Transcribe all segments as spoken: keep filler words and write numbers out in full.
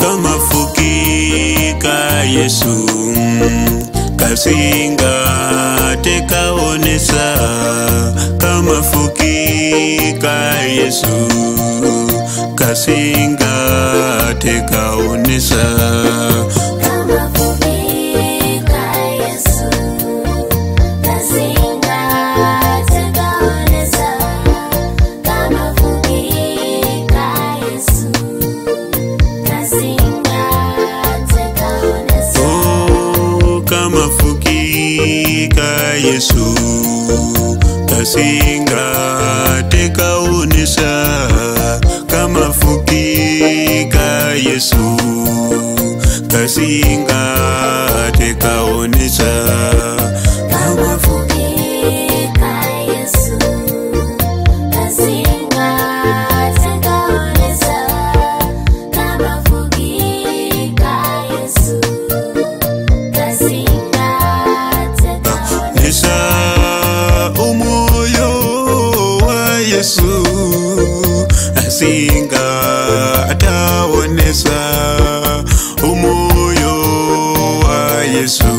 Kamafukika Yesu kasinga tekaonesa. Kamafukika Yesu kasinga tekaonesa. Yesu kasinga tekaonesa. Kamafukika Yesu kasinga tekaonesa. Kamafukika Yesu kasinga tekaonesa. Kamafukika Yesu kasinga Nesa umoyo wa Yesu asinga ataonesa. Umoyo wa Yesu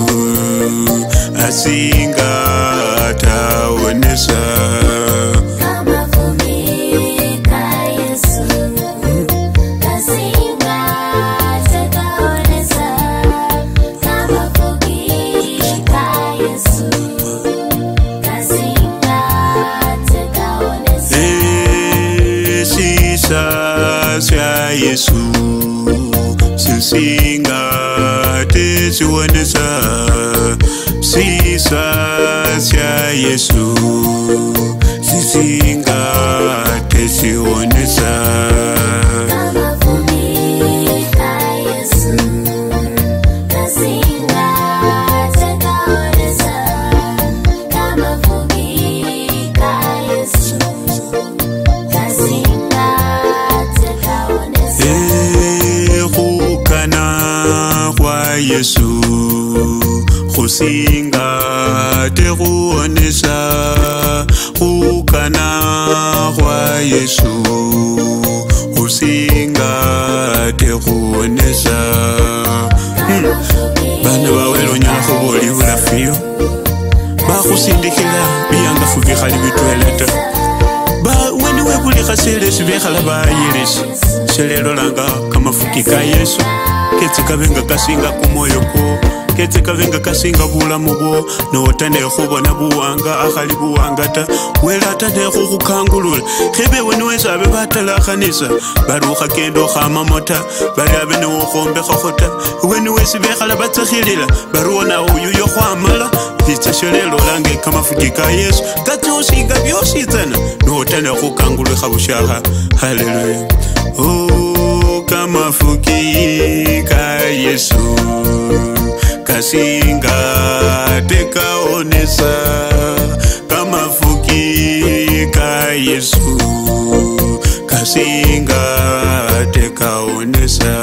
asinga ataonesa. Kamafukika Yesu kasinga tekaonesa. Kamafukika Yesu kasinga tekaonesa. Sisa sya Yesu sisinga tesionesa. Sisa sya Yesu sisinga tesionesa. Kamafukika Yesu kasinga tekaonesa. Kamafukika Yesu kasinga tekaonesa. Kukana kwa Yesu kusinga tekuonesa. Kukana kwa Yesu kusinga tekuonesa. Bana bawelo nyala kuboli ulafiyo bakusindikila biyangafu bikhali bitweleta. Ba weni wekuli khasele sibekhala bayelesi. Selelo langa kamafukika Yesu ketse kabenga kasinga kumoyo ko. Ketse kabenga kasinga bulamu bwo. Notane khubona buwanga akhali buwangata. Wela tane khukangulula. Khebe weni wesabe batalakhanisa. Barukha kendo khamamota. Bari abe no khombe khota. Weni wesibekhala batsakhilila. Baruona uyu yo khwamala. Itselelo lange kamafukika Yesu katsosinga byositsana. Notane khukangulula khabushaha. Hallelujah. Oh, kamafukika Yesu kasinga tekaonesa. Kamafukika Yesu kasinga tekaonesa.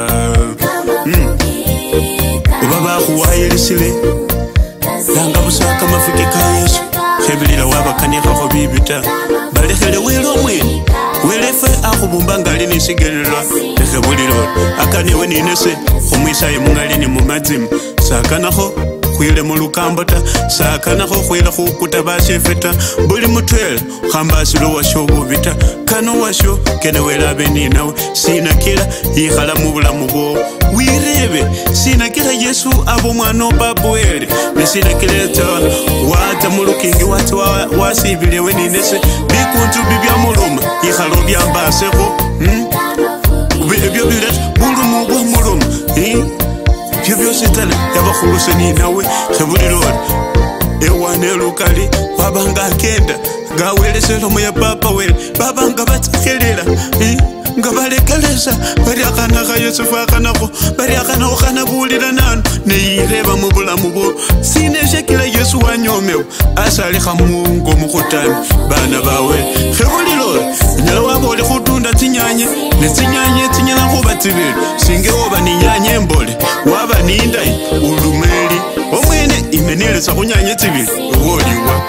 Baba khuwayelisile langa busa kamafukika Yesu khebilila wabakanikha kho bibita. Balekhele welo mwene welefe akhubumba ngali nisigelelwa ekhebulilo akanewe ninese khumwisaye mungali ni mumazimu. Sakanakho khwile mulukambo ta. Sakanakho khwile khukuta bashefeta. Buli mutwela khambasilo washo bubita. Kano washo kene welabe ninawe. Sinakila yikhala mu bulamu bwo wirebe. Sinakila Yesu abo mwana obabwele. Nesinakila tona wata mulukingi wata wasibilewe ninese. Bikuntu bibya muluma yikhalo byambaseko. Ebyo bileta bulumu bwa muluma. Byo byositana yabakhuluse ninawe khebulilo. Ewane lukali wabanga kenda gaweleselo moya papa wele. Babanga batsakhelela nga balekelesa. Bari akhana kha Yusufu akhanakho. Bari akhanakho khanabulila nanu neyireba mu bulamu bwo. Sineshekila Yesu wanyomewo asalikha mungo mukhutani bana bawe. Khebulilo nyala wabole khutunda tsinyanye ne tsinyanye tsinyala khuba tsibili. Singe woba ni nyanye mbole waba nindayi ulumeli omwene imenelesa khunyanye tsibili woliwa.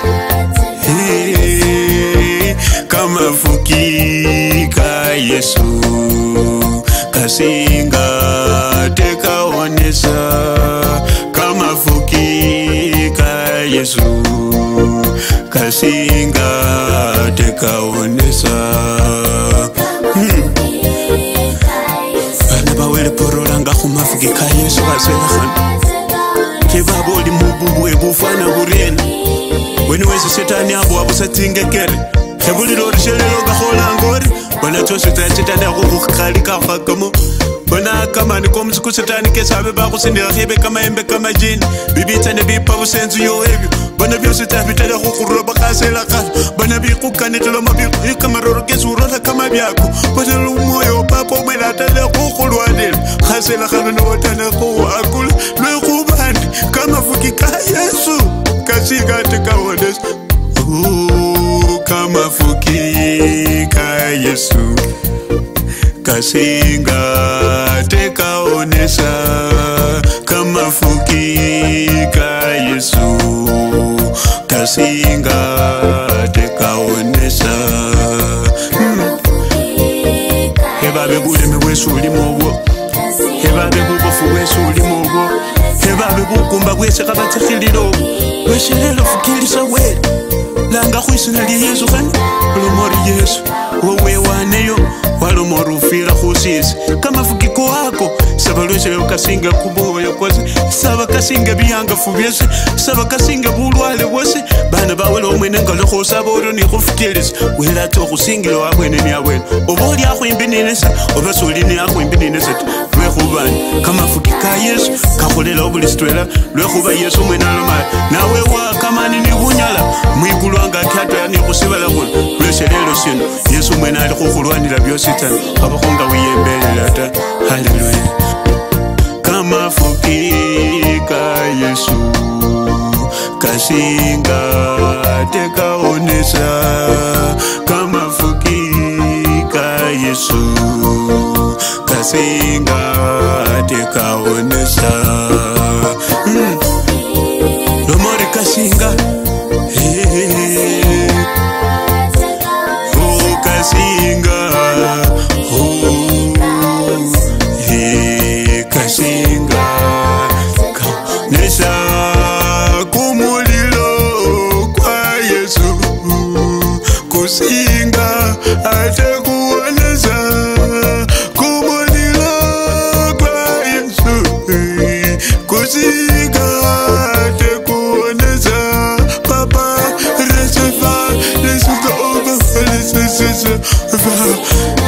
Kamafukika Yesu kasinga kasinga tekaonesa bana bawele porolanga khumafiki ka Yesu baselakhana kebaba oli mububwe bufana burena wene wese setani abo abusatsingekere khebulilo rishelelo gakholangori bona tsoso tsa setani go go khali ka khakamo bona kamani komsuku setani kesabe ba go sendela khebe kama embe kama jini bibitsa ne bipa busenzu yo ebyo bona byose tabitela go go roba khasela kha bona bi go kanetelo mabi kama roro kesuro la kama byako bona lo moyo papa o melata le go go lwanela khasela khana no tana go akul lo go bandi kama fuki ka Yesu kasinga tekaonesa kama fuki ka Yesu kasinga tekaonesa kama fuki ka Yesu kasinga tekaonesa heba begule mwesu ulimogo heba begubofu wesu ulimogo heba begukumba gwese kabatsikhililo weshelelo fukilisa wele langa khwisina li Yesu khani lomori Yesu wowe waneyo walomori ufira khusisi kama fukiko wako saba lwese kasinga kuboya kwase saba kasinga biyangafu byese saba kasinga bulwale bwose bana bawele omwene ngalo khosaba oro ni khufukilisa wela to khusingila wabwene ni abwene oboli akhwimbinisa obasoli ni akhwimbinisa lwekhubani kama fukika Yesu kakholela obulistwela lwekhuba Yesu mwene alomala nawe wa kamani ni bunyala mwigulwanga kyatwa ni khusibala khula lweshelelo sino Yesu mwene ali khukhulwanila byosi tana abakhonga wiyembelela ta haleluya kama fukika Yesu kasinga tekaonesa kama fukika Yesu kasinga tekaonesa mm. lomori kasinga hey. oh kasinga oh hey kasinga kaonesa kumulilo kwa Yesu kusinga atekuonesa kumulilo kwa Yesu kusinga atekuonesa papa receive receive over receive